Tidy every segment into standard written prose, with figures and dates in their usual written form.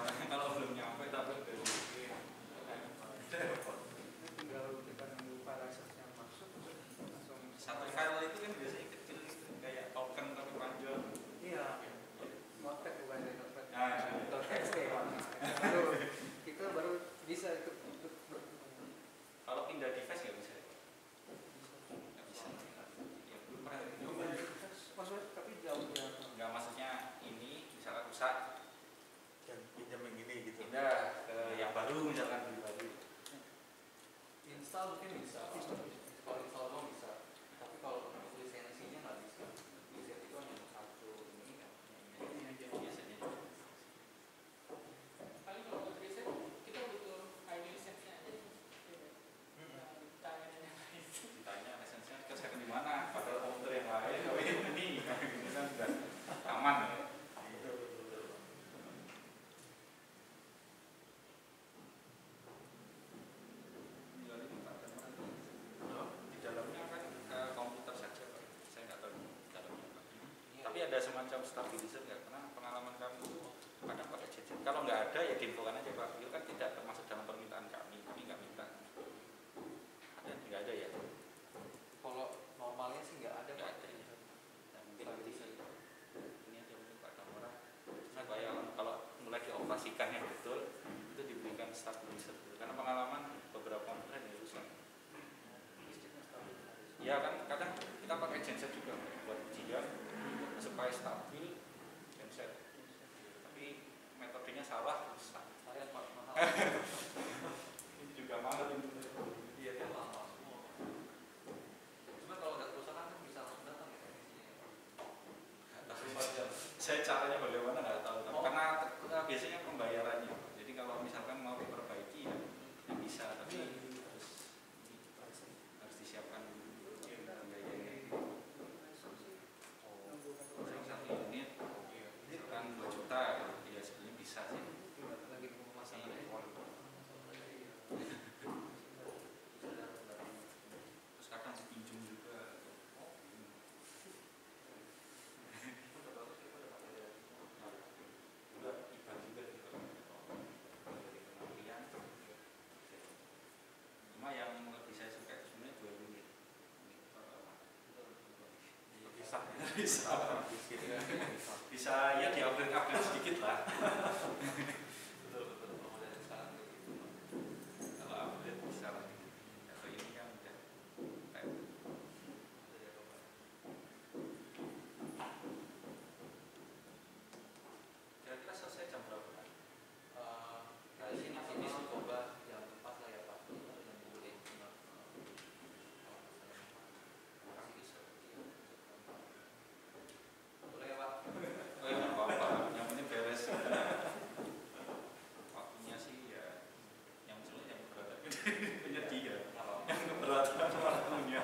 Kalau belum nyampe tapi udah bikin. Tinggal kita nunggu file access-nya masuk langsung Satu file itu kan biasanya kecil gitu, kayak token tapi panjang. iya notepad bukan dari notepad Nah, .txt kita baru bisa itu untuk kalau pindah device nggak bisa. Nggak bisa. Ya, belum pernah nyoba. maksudnya tapi jauh ya Nggak, maksudnya ini misalkan rusak, yang pinjam yang ini gitu. pindah ke yang baru, misalkan beli baru. Install mungkin bisa. Kalau install doang bisa. Tapi kalau untuk lisensinya nggak bisa. Lisensi itu hanya satu ini kan. Ini aja biasanya. Paling kalau untuk riset kita butuh ID lisensinya aja. Tanya dan yang lain. Ditanya lisensinya kerjakan di mana, padahal komputer yang lain, tapi ini kan sudah aman ya. Di dalamnya kan komputer saja, Pak. Saya nggak tahu di dalamnya apa. Tapi ada semacam stabilizer nggak? Karena pengalaman kami itu kadang pakai gadget. Kalau nggak ada ya diinfokan aja, Pak. Itu kan tidak termasuk dalam permintaan kami nggak minta. Ada nggak ada ya? Kalau normalnya sih nggak ada. Nggak ada ya. Nah, mungkin nanti ini aja mungkin Pak Kamora supaya kalau mulai dioperasikan yang betul itu diberikan stabilizer. Karena pengalaman beberapa komputer yang rusak. Ya kan kadang kita pakai genset juga buat ujian supaya stabil genset. Tapi metodenya salah rusak. Saya mahal. Ini juga mahal ini. Iya kan mahal semua. Cuma kalau ada kerusakan kan bisa langsung datang ya teknisinya. Saya caranya bagaimana nggak tahu. Karena biasanya pembayarannya. Jadi kalau misalkan mau diperbaiki ya bisa, tapi harus disiapkan dulu. Satu unit misalkan 2 juta ya sebenarnya bisa sih. Lagi pemasangan Terus kadang pinjam juga. Udah iba juga gitu. Dari kematian. Cuma yang lebih saya suka itu sebenarnya 2 unit. Bisa ya di-upgrade sedikit lah. betul model sekarang gitu. Kalau upgrade bisa lah. Kalau ini kan udah kayak kira-kira selesai jam berapa kan? Dari sini sih coba yang tepat lah ya Pak. Yang boleh. Boleh ya Pak. Oh ya nggak apa-apa, yang penting beres. Waktunya sih ya, yang sebenarnya yang keberatan penyedia, yang keberatan waktunya.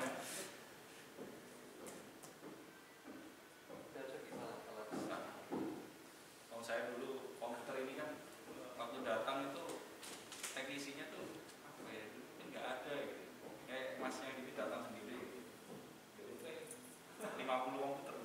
Kalau saya dulu komputer ini kan waktu datang itu teknisinya tuh apa ya, dulu kan nggak ada gitu. Kayak masnya ini datang sendiri. Jadi 50 komputer